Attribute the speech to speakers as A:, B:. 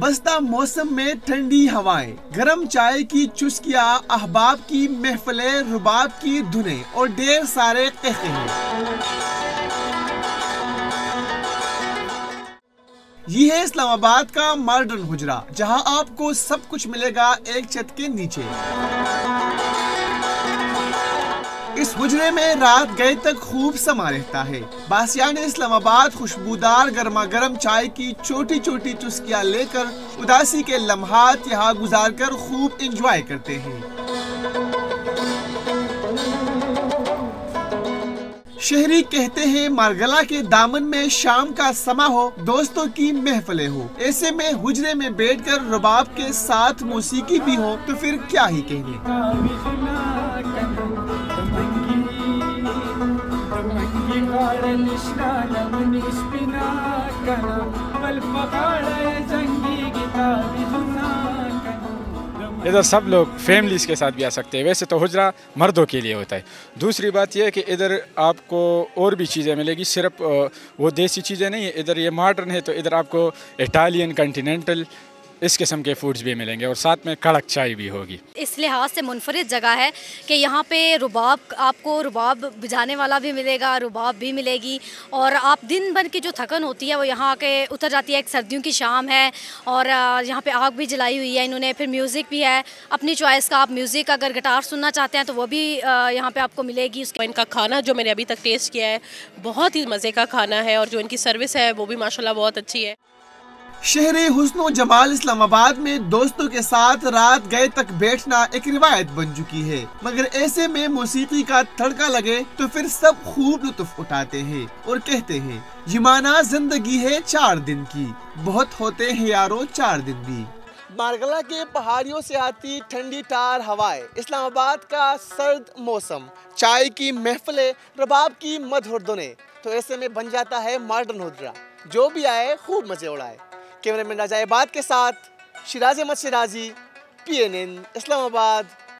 A: बस्ता मौसम में ठंडी हवाएं, गर्म चाय की चुस्कियां, अहबाब की महफिलें, रुबाब की धुनें और ढेर सारे कहकहे। ये है इस्लामाबाद का मॉडर्न हुजरा, जहां आपको सब कुछ मिलेगा एक छत के नीचे। इस हुजरे में रात गए तक खूब समा रहता है। बासियान इस्लामाबाद खुशबूदार गर्मा गर्म चाय की छोटी छोटी चुस्कियां लेकर उदासी के लम्हात यहाँ गुजार कर खूब इंजॉय करते हैं। शहरी कहते हैं मारगला के दामन में शाम का समा हो, दोस्तों की महफिलें हो। ऐसे में हुजरे में बैठकर रुबाब के साथ मौसीकी भी हो तो फिर क्या ही कहने।
B: इधर सब लोग फैमिलीज़ के साथ भी आ सकते हैं। वैसे तो हुजरा मर्दों के लिए होता है। दूसरी बात यह है कि इधर आपको और भी चीज़ें मिलेगी, सिर्फ वो देसी चीज़ें नहीं है। इधर ये मॉडर्न है तो इधर आपको इटालियन, कॉन्टिनेंटल इस किस्म के फूड्स भी मिलेंगे और साथ में कड़क चाय भी होगी।
C: इस लिहाज से मुनफरिद जगह है कि यहाँ पे रुबाब, आपको रुबाब बजाने वाला भी मिलेगा, रुबाब भी मिलेगी और आप दिन भर की जो थकन होती है वो यहाँ आके उतर जाती है। एक सर्दियों की शाम है और यहाँ पे आग भी जलाई हुई है इन्होंने, फिर म्यूज़िक भी है अपनी चॉइस का। आप म्यूज़िक अगर गिटार सुनना चाहते हैं तो वो भी यहाँ पे आपको मिलेगी।
D: इनका खाना जो मैंने अभी तक टेस्ट किया है बहुत ही मज़े का खाना है और जो इनकी सर्विस है वो भी माशाल्लाह बहुत अच्छी है।
A: शहरे हुस्नो जमाल इस्लामाबाद में दोस्तों के साथ रात गए तक बैठना एक रिवायत बन चुकी है, मगर ऐसे में मौसीकी का तड़का लगे तो फिर सब खूब लुत्फ उठाते हैं और कहते हैं ये माना जिंदगी है 4 दिन की, बहुत होते हैं यारो 4 दिन भी। मारगला के पहाड़ियों से आती ठंडी टार हवाएं, इस्लामाबाद का सर्द मौसम, चाय की महफिलें, रबाब की मधुर धुनें, तो ऐसे में बन जाता है मॉडर्न हुजरा। जो भी आए खूब मजे उड़ाए। कैमरामैन राजा इबाद के साथ शिराज अहमद शिराजी, PNN इस्लामाबाद।